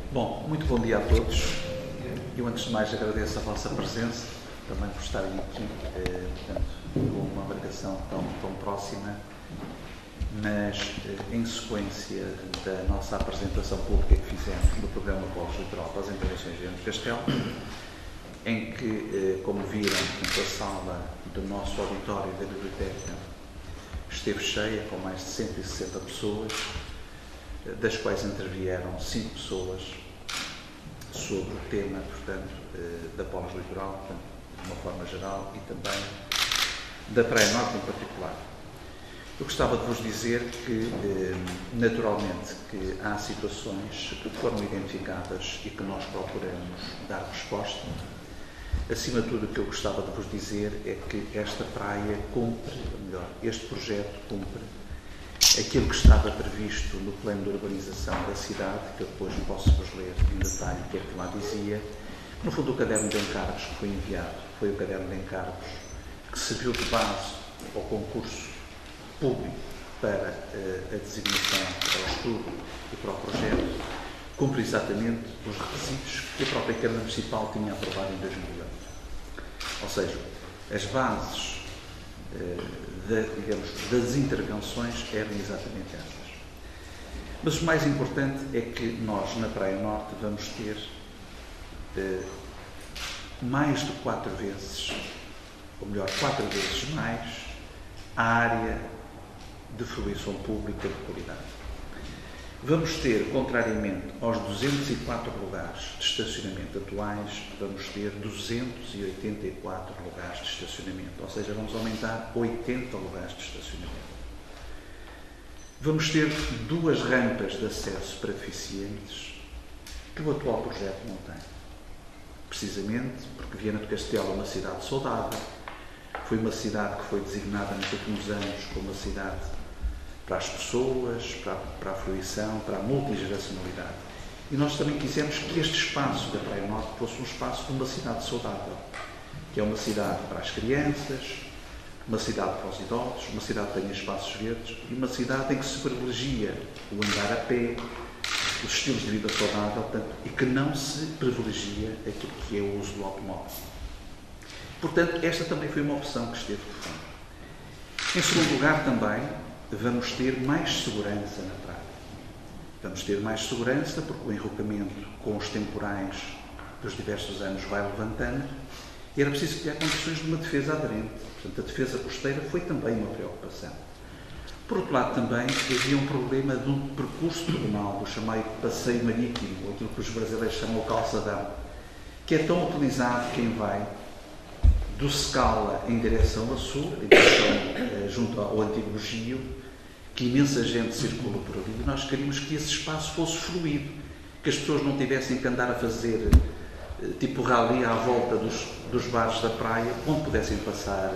Bom, muito bom dia a todos. Eu, antes de mais, agradeço a vossa presença, também por estarem aqui, portanto, com uma marcação tão próxima, mas em sequência da nossa apresentação pública que fizemos no programa Pós-Litoral para as Intervenções de Castelo, em que, como viram, a sala do nosso auditório da biblioteca esteve cheia, com mais de 160 pessoas, das quais intervieram 5 pessoas sobre o tema, portanto, da pós-litoral, de uma forma geral, e também da Praia Norte em particular. Eu gostava de vos dizer que, naturalmente, que há situações que foram identificadas e que nós procuramos dar resposta. Acima de tudo, o que eu gostava de vos dizer é que esta praia cumpre, ou melhor, este projeto cumpre aquilo que estava previsto no plano de urbanização da cidade, que eu depois posso-vos ler em detalhe o que é que lá dizia. No fundo, o caderno de encargos que foi enviado foi o caderno de encargos que serviu de base ao concurso público para a designação, para o estudo e para o projeto, cumpre exatamente os requisitos que a própria Câmara Municipal tinha aprovado em 2008. Ou seja, as bases das intervenções eram exatamente essas. Mas o mais importante é que nós, na Praia Norte, vamos ter mais de 4 vezes, ou melhor, 4 vezes mais, a área de fruição pública de qualidade. Vamos ter, contrariamente aos 204 lugares de estacionamento atuais, vamos ter 284 lugares de estacionamento, ou seja, vamos aumentar 80 lugares de estacionamento. Vamos ter 2 rampas de acesso para deficientes que o atual projeto não tem. Precisamente porque Viana do Castelo é uma cidade saudável, foi uma cidade que foi designada nos últimos anos como uma cidade para as pessoas, para a fruição, para a multigeracionalidade. E nós também quisemos que este espaço da Praia Norte fosse um espaço de uma cidade saudável, que é uma cidade para as crianças, uma cidade para os idosos, uma cidade que tenha espaços verdes e uma cidade em que se privilegia o andar a pé, os estilos de vida saudável, portanto, e que não se privilegia aquilo que é o uso do automóvel. Portanto, esta também foi uma opção que esteve de fundo. Em segundo lugar, também, vamos ter mais segurança na praia. Vamos ter mais segurança porque o enrocamento com os temporais dos diversos anos vai levantando e era preciso criar condições de uma defesa aderente. Portanto, a defesa costeira foi também uma preocupação. Por outro lado, também havia um problema de um percurso pedonal, do chamado passeio marítimo, ou aquilo que os brasileiros chamam de calçadão, que é tão utilizado quem vai do Scala em direção a sul, em direção junto ao antigo Bugio, que imensa gente circula por ali, e nós queríamos que esse espaço fosse fluido, que as pessoas não tivessem que andar a fazer tipo rally à volta dos bares da praia, onde pudessem passar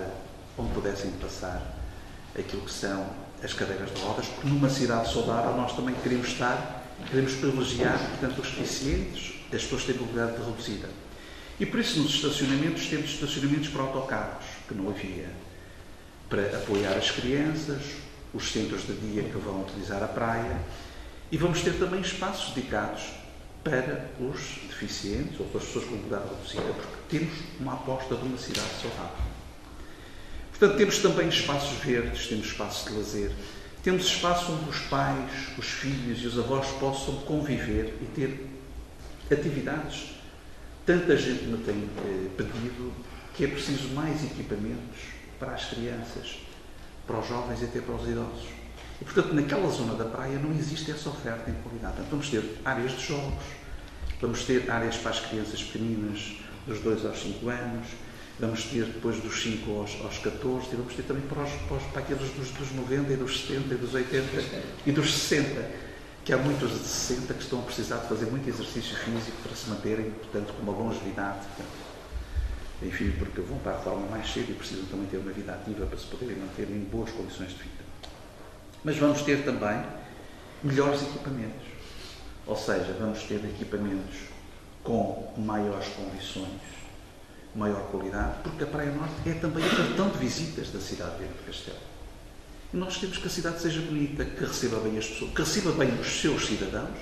aquilo que são as cadeiras de rodas, porque numa cidade saudável nós também queremos privilegiar, portanto, os deficientes, as pessoas têm mobilidade reduzida. E por isso, nos estacionamentos, temos estacionamentos para autocarros, que não havia, para apoiar as crianças, os centros de dia que vão utilizar a praia, e vamos ter também espaços dedicados para os deficientes ou para as pessoas com mobilidade reduzida, porque temos uma aposta de uma cidade saudável. Portanto, temos também espaços verdes, temos espaços de lazer, temos espaços onde os pais, os filhos e os avós possam conviver e ter atividades. Tanta gente me tem pedido que é preciso mais equipamentos para as crianças, para os jovens e até para os idosos. E, portanto, naquela zona da praia não existe essa oferta em qualidade. Portanto, vamos ter áreas de jogos, vamos ter áreas para as crianças pequeninas dos 2 aos 5 anos, vamos ter depois dos 5 aos 14 e vamos ter também para aqueles dos 90 e dos 70 e dos 80 e dos 60. Que há muitos de 60 que estão a precisar de fazer muito exercício físico para se manterem, portanto, com uma longevidade. Enfim, porque vão para a reforma mais cedo e precisam também ter uma vida ativa para se poderem manter em boas condições de vida. Mas vamos ter também melhores equipamentos. Ou seja, vamos ter equipamentos com maiores condições, maior qualidade, porque a Praia Norte é também o cartão de visitas da cidade de Viana do Castelo. E nós queremos que a cidade seja bonita, que receba bem as pessoas, que receba bem os seus cidadãos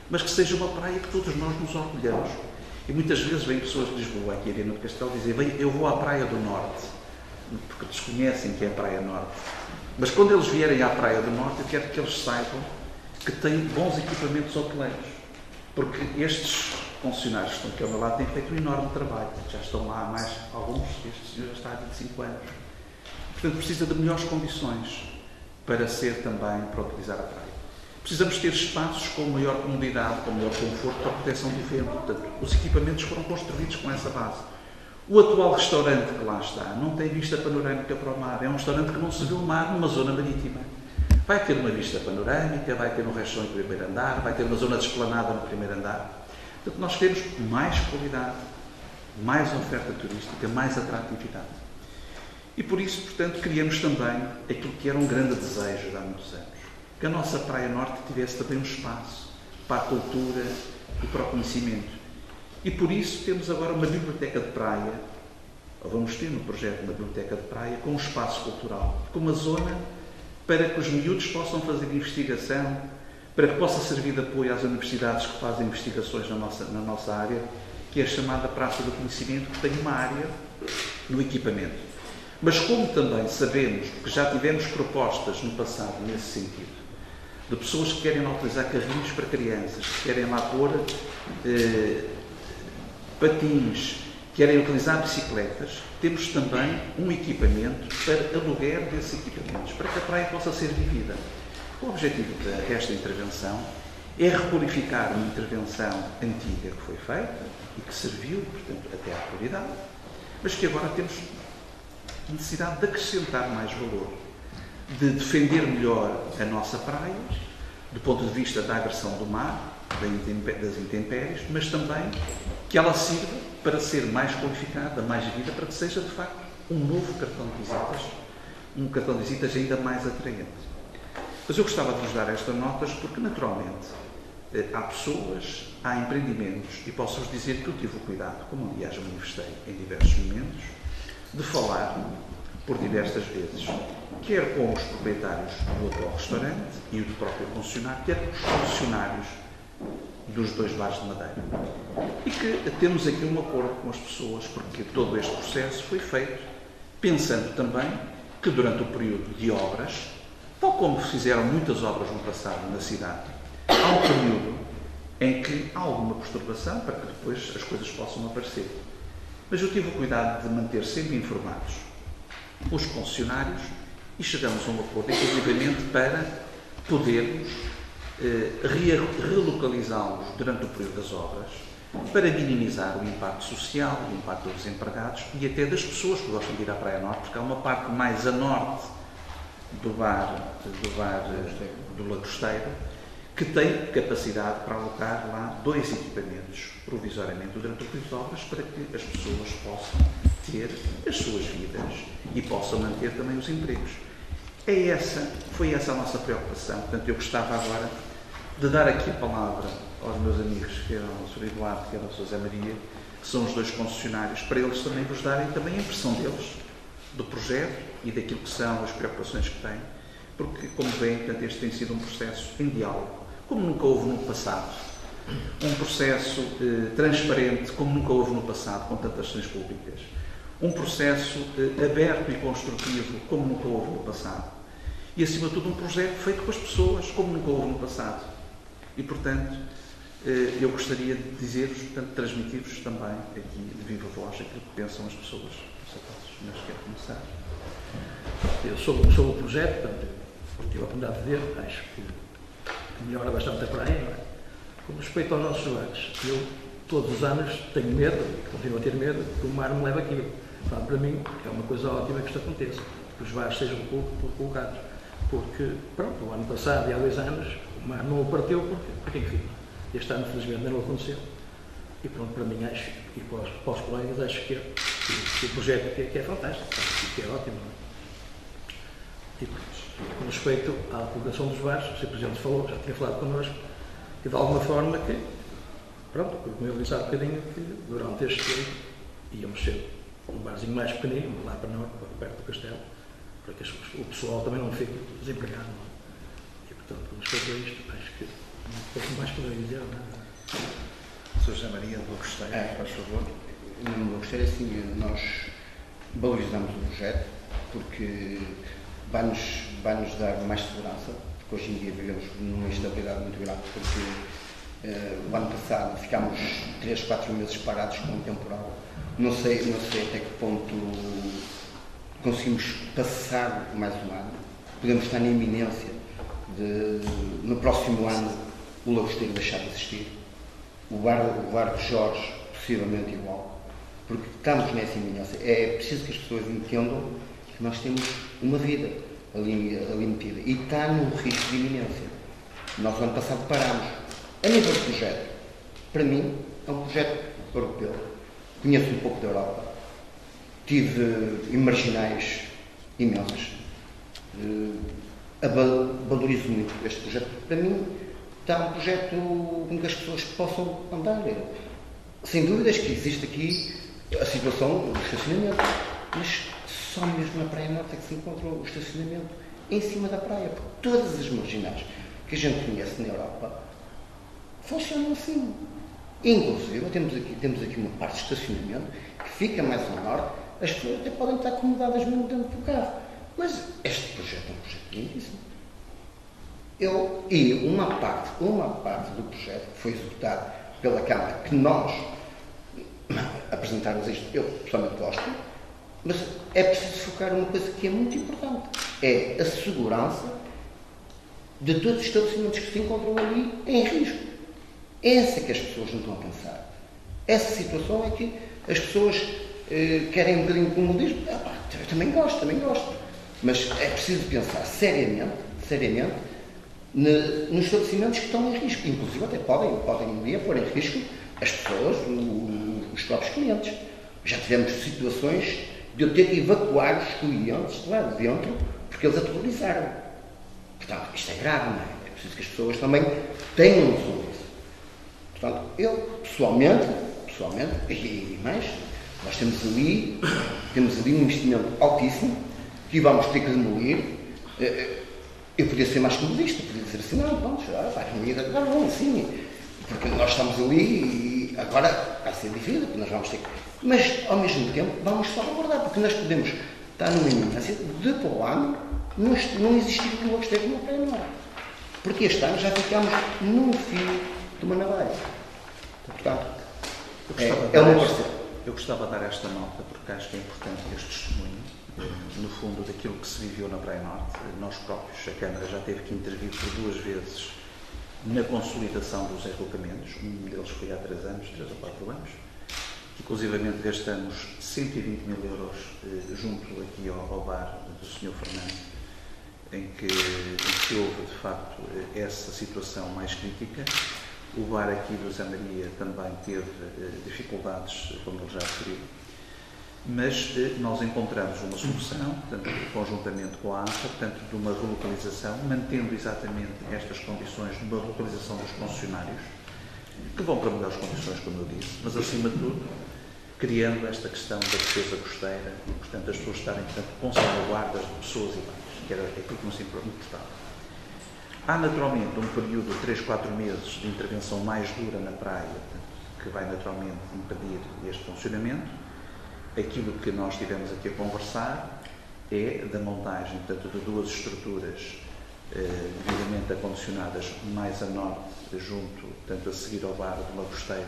mas que seja uma praia que todos nós nos orgulhamos. E muitas vezes vêm pessoas de Lisboa, aqui em Viana do Castelo, dizer: bem, eu vou à Praia do Norte, porque desconhecem que é a Praia Norte. Mas quando eles vierem à Praia do Norte, eu quero que eles saibam que têm bons equipamentos hoteleiros, porque estes concessionários que estão aqui ao meu lado têm feito um enorme trabalho, já estão lá há mais, alguns, este senhor já está há 25 anos. Portanto, precisa de melhores condições para ser também, para utilizar a praia. Precisamos ter espaços com maior comodidade, com maior conforto para a proteção do vento. Portanto, os equipamentos foram construídos com essa base. O atual restaurante que lá está não tem vista panorâmica para o mar. É um restaurante que não se vê o mar numa zona marítima. Vai ter uma vista panorâmica, vai ter um restaurante no primeiro andar, vai ter uma zona de esplanada no primeiro andar. Portanto, nós temos mais qualidade, mais oferta turística, mais atratividade. E por isso, portanto, criamos também aquilo que era um grande desejo de há muitos anos. Que a nossa Praia Norte tivesse também um espaço para a cultura e para o conhecimento. E por isso temos agora uma biblioteca de praia, ou vamos ter no projeto uma biblioteca de praia, com um espaço cultural, com uma zona para que os miúdos possam fazer investigação, para que possa servir de apoio às universidades que fazem investigações na nossa área, que é a chamada Praça do Conhecimento, que tem uma área no equipamento. Mas como também sabemos, porque já tivemos propostas no passado nesse sentido, de pessoas que querem lá utilizar carrinhos para crianças, que querem lá pôr patins, querem utilizar bicicletas, temos também um equipamento para aluguer desses equipamentos, para que a praia possa ser vivida. O objetivo desta intervenção é requalificar uma intervenção antiga que foi feita e que serviu, portanto, até à atualidade, mas que agora temos necessidade de acrescentar mais valor, de defender melhor a nossa praia, do ponto de vista da agressão do mar, das intempéries, mas também que ela sirva para ser mais qualificada, mais vivida, para que seja, de facto, um novo cartão de visitas, um cartão de visitas ainda mais atraente. Mas eu gostava de vos dar estas notas porque, naturalmente, há pessoas, há empreendimentos, e posso-vos dizer que eu tive o cuidado, como aliás manifestei em diversos momentos, de falar por diversas vezes, quer com os proprietários do atual restaurante e o do próprio concessionário, quer com os funcionários dos 2 bares de Madeira. E que temos aqui um acordo com as pessoas, porque todo este processo foi feito pensando também que durante o período de obras, tal como fizeram muitas obras no passado na cidade, há um período em que há alguma perturbação para que depois as coisas possam aparecer. Mas eu tive o cuidado de manter sempre informados os concessionários e chegamos a um acordo, inclusivamente para podermos relocalizá-los durante o período das obras, para minimizar o impacto social, o impacto dos empregados e até das pessoas que gostam de ir à Praia Norte, porque há uma parte mais a norte do Lagosteiro, que tem capacidade para alocar lá 2 equipamentos provisoriamente durante o período de obras para que as pessoas possam ter as suas vidas e possam manter também os empregos. Foi essa a nossa preocupação. Portanto, eu gostava agora de dar aqui a palavra aos meus amigos, que eram o Sr. Eduardo, que era o Sr. José Maria, que são os 2 concessionários, para eles também vos darem também a impressão deles, do projeto e daquilo que são as preocupações que têm, porque, como veem, portanto, este tem sido um processo em diálogo, como nunca houve no passado, um processo transparente, como nunca houve no passado, com tantas ações públicas, um processo aberto e construtivo, como nunca houve no passado, e, acima de tudo, um projeto feito com as pessoas, como nunca houve no passado. E, portanto, eu gostaria de dizer-vos, portanto, transmitir-vos também aqui, de viva voz, aquilo que pensam as pessoas. Mas quero começar. Eu sou o projeto, portanto, tive a oportunidade de ver, acho que melhora bastante a praia, não é? Com respeito aos nossos bares, eu todos os anos tenho medo, continuo a ter medo, que o mar me leve aquilo. Portanto, para mim, é uma coisa ótima que isto aconteça, que os bares sejam colocados. Porque, pronto, o ano passado e há 2 anos, o mar não o partiu porque enfim, este ano, felizmente, não aconteceu. E pronto, para mim, acho, e para os colegas, acho que o projeto que é fantástico, que é ótimo. Não é? E com respeito à colocação dos bares, o Sr. Presidente falou, já tinha falado connosco, que de alguma forma que, pronto, como eu disse há bocadinho, que durante este tempo íamos ser um barzinho mais pequenino, lá para norte, perto do castelo, para que o pessoal também não fique desempregado. Não é? E portanto, com respeito a isto, acho que pouco mais poder dizer, não é? Sr. José Maria do Costeiro, faz favor. No Costeiro, assim, nós valorizamos o projeto porque vai-nos dar mais segurança, porque hoje em dia vivemos numa instabilidade muito grande, porque o ano passado ficámos 3, 4 meses parados com o temporal. Não sei até que ponto conseguimos passar mais um ano. Podemos estar na iminência de, no próximo ano, o Lagosteiro deixar de existir. O bar de Jorge, possivelmente igual. Porque estamos nessa iminência. É preciso que as pessoas entendam que nós temos uma vida ali metida. E está num risco de iminência. Nós, no ano passado, parámos. A nível de projeto, para mim, é um projeto europeu. Conheço um pouco da Europa. Tive marginais imensas. Valorizo muito este projeto. Para mim, está um projeto com que as pessoas possam andar. Sem dúvidas que existe aqui a situação do estacionamento, mas só mesmo na Praia Norte é que se encontra o estacionamento em cima da praia, porque todas as marginais que a gente conhece na Europa funcionam assim. Inclusive, temos aqui uma parte de estacionamento que fica mais ao norte, as pessoas até podem estar acomodadas mesmo dentro do carro. Mas este projeto é um projeto lindíssimo. E uma parte do projeto que foi executado pela Câmara, que nós apresentarmos isto, eu pessoalmente gosto, mas é preciso focar numa coisa que é muito importante. É a segurança de todos os estabelecimentos que se encontram ali em risco. Essa que as pessoas não estão a pensar. Essa situação é que as pessoas querem um bocadinho de comodismo. Eu também gosto. Mas é preciso pensar seriamente nos estabelecimentos que estão em risco. Inclusive até podem um dia pôr em risco as pessoas, os próprios clientes. Já tivemos situações de eu ter que evacuar os clientes de lá de dentro porque eles aterrorizaram. Portanto, isto é grave, não é? É preciso que as pessoas também tenham noção disso. Portanto, eu, pessoalmente, e mais, nós temos ali um investimento altíssimo que vamos ter que demolir. Eu podia ser mais comodista, podia dizer assim, não, vamos, vai demolir agora, não, assim, porque nós estamos ali e agora vai ser difícil, porque nós vamos ter que... Mas, ao mesmo tempo, vamos salvaguardar, porque nós podemos estar numa iminência de, para o ano, não existir o Lagosteiro na Praia Norte. Porque este ano já ficámos num fio de uma navalha. Portanto, é uma parceria. Eu gostava de dar esta nota, porque acho que é importante este testemunho, no fundo, daquilo que se viveu na Praia Norte. Nós próprios, a Câmara já teve que intervir por 2 vezes na consolidação dos agrupamentos. Um deles foi há 3 ou 4 anos. Inclusivamente gastamos 120 mil euros junto aqui ao bar do Sr. Fernando, em que houve, de facto, essa situação mais crítica. O bar aqui do Zé Maria também teve dificuldades, como ele já referiu, mas nós encontramos uma solução, portanto, conjuntamente com a ANFA, portanto, de uma relocalização, mantendo exatamente estas condições de uma relocalização dos concessionários, que vão para melhores condições, como eu disse, mas, acima de tudo, criando esta questão da defesa costeira e, portanto, as pessoas estarem, portanto, com salvaguardas de pessoas e bens, que era aquilo que nos importava. Há, naturalmente, um período de 3, 4 meses de intervenção mais dura na praia, portanto, que vai, naturalmente, impedir este funcionamento. Aquilo que nós estivemos aqui a conversar é da montagem, portanto, de 2 estruturas devidamente acondicionadas mais a norte, junto, portanto, a seguir ao bar do Lagosteiro,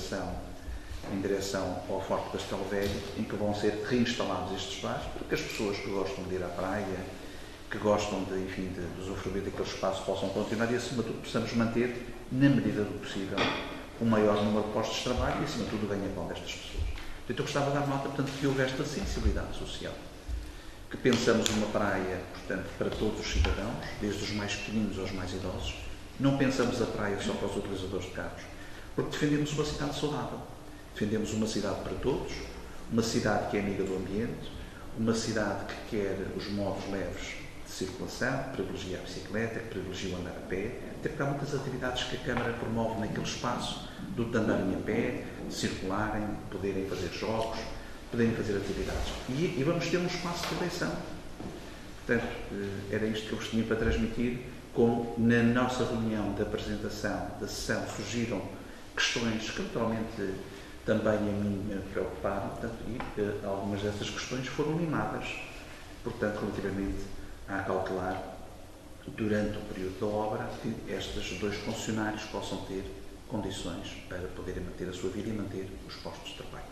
em direção ao Forte Castelo Velho, em que vão ser reinstalados estes bares, porque as pessoas que gostam de ir à praia, que gostam de, enfim, de usufruir daquele espaço, possam continuar e, acima de tudo, possamos manter, na medida do possível, o maior número de postos de trabalho e, acima de tudo, o ganha-pão destas pessoas. Portanto, eu gostava de dar nota, portanto, que houve esta sensibilidade social, que pensamos uma praia, portanto, para todos os cidadãos, desde os mais pequeninos aos mais idosos. Não pensamos a praia só para os utilizadores de carros, porque defendemos uma cidade saudável. Defendemos uma cidade para todos, uma cidade que é amiga do ambiente, uma cidade que quer os modos leves de circulação, que privilegia a bicicleta, que privilegia o andar a pé, até porque há muitas atividades que a Câmara promove naquele espaço, de andarem a pé, de circularem, poderem fazer jogos, poderem fazer atividades. E vamos ter um espaço de eleição. Portanto, era isto que eu vos tinha para transmitir como na nossa reunião de apresentação da sessão surgiram questões que naturalmente também a mim me preocuparam, portanto, e algumas dessas questões foram limadas, portanto, relativamente a cautelar durante o período da obra que estes 2 concessionários possam ter condições para poderem manter a sua vida e manter os postos de trabalho.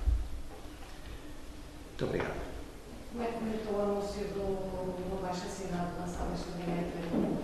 Muito obrigado. Como é que comentou o anúncio do Baixo Assinado lançado neste gabinete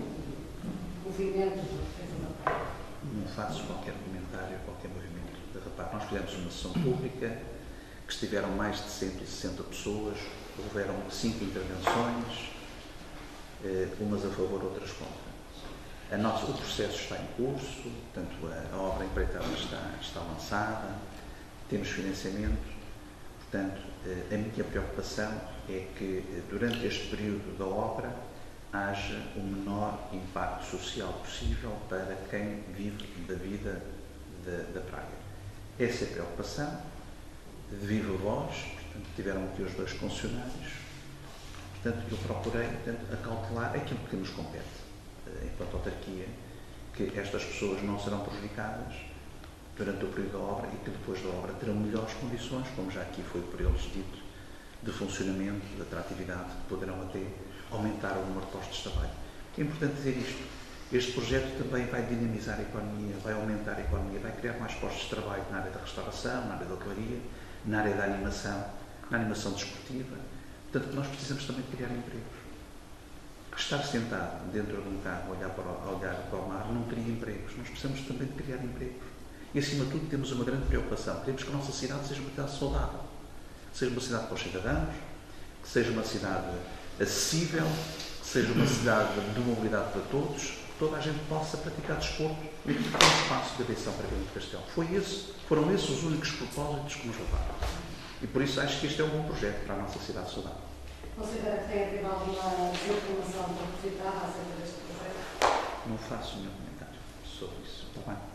o movimento de defesa da praia? Não faço qualquer comentário, qualquer movimento da RAPAR. Nós fizemos uma sessão pública que estiveram mais de 160 pessoas, houveram 5 intervenções, umas a favor, outras contra. O processo está em curso, portanto, a obra empreitada está lançada, temos financiamento, portanto, a minha preocupação é que durante este período da obra haja o menor impacto social possível para quem vive da vida da praia. Essa é a preocupação, de viva voz, portanto, tiveram aqui os 2 concessionários, portanto, eu procurei acautelar aquilo que nos compete, enquanto autarquia, que estas pessoas não serão prejudicadas durante o período da obra e que depois da obra terão melhores condições, como já aqui foi por eles dito, de funcionamento, de atratividade, que poderão até aumentar o número de postos de trabalho. É importante dizer isto. Este projeto também vai dinamizar a economia, vai aumentar a economia, vai criar mais postos de trabalho na área da restauração, na área da hotelaria, na área da animação, na animação desportiva. Portanto, nós precisamos também de criar empregos. Estar sentado dentro de um carro, olhar para o mar, não cria empregos. Nós precisamos também de criar empregos. E, acima de tudo, temos uma grande preocupação. Queremos que a nossa cidade seja uma cidade saudável. Que seja uma cidade para os cidadãos, que seja uma cidade acessível, que seja uma cidade de mobilidade para todos, que toda a gente possa praticar desporto e que tenha espaço de atenção para Viana do Castelo. Foram esses os únicos propósitos que nos levaram. E por isso acho que este é um bom projeto para a nossa cidade saudável. Considera que tem havido alguma desinformação propositada acerca deste projeto? Não faço nenhum comentário sobre isso. Está bem?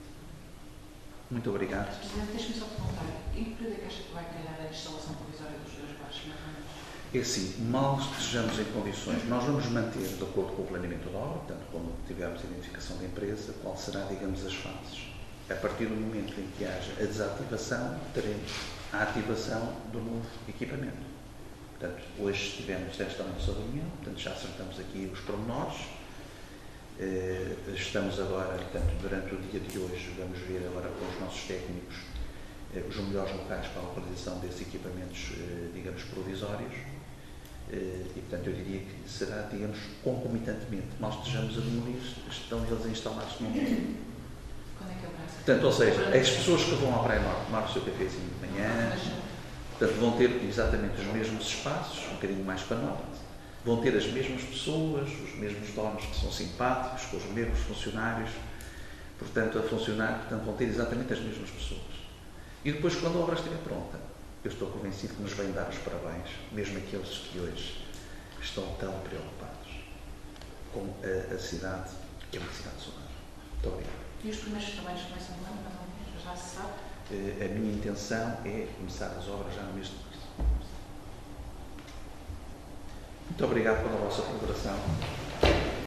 Muito obrigado. Presidente, deixe-me só perguntar, em que período é que acha que vai calhar a instalação provisória dos 2 baixos, mais ou menos? É assim, mal estejamos em condições, nós vamos manter, de acordo com o planeamento da obra, portanto, quando tivermos a identificação da empresa, qual será, digamos, as fases. A partir do momento em que haja a desativação, teremos a ativação do novo equipamento. Portanto, hoje tivemos esta nossa reunião, portanto, já acertamos aqui os pormenores. Estamos agora, portanto, durante o dia de hoje, vamos ver agora com os nossos técnicos os melhores locais para a localização desses equipamentos, digamos, provisórios. E, portanto, eu diria que será, digamos, concomitantemente. Nós estejamos a demolir, estão eles a instalar-se no mundo. Quando é que haverá? Portanto, ou seja, as pessoas que vão à Praia Norte tomar o seu cafezinho de manhã, portanto, vão ter exatamente os mesmos espaços, um bocadinho mais para norte. Vão ter as mesmas pessoas, os mesmos donos que são simpáticos, com os mesmos funcionários, portanto, a funcionar, portanto, vão ter exatamente as mesmas pessoas. E depois, quando a obra estiver pronta, eu estou convencido que nos vêm dar os parabéns, mesmo aqueles que hoje estão tão preocupados com a cidade, que é uma cidade saudável. Muito obrigado. E os primeiros trabalhos começam quando, mais ou menos? Já se sabe? A minha intenção é começar as obras já no mês de março. Muito obrigado pela vossa colaboração.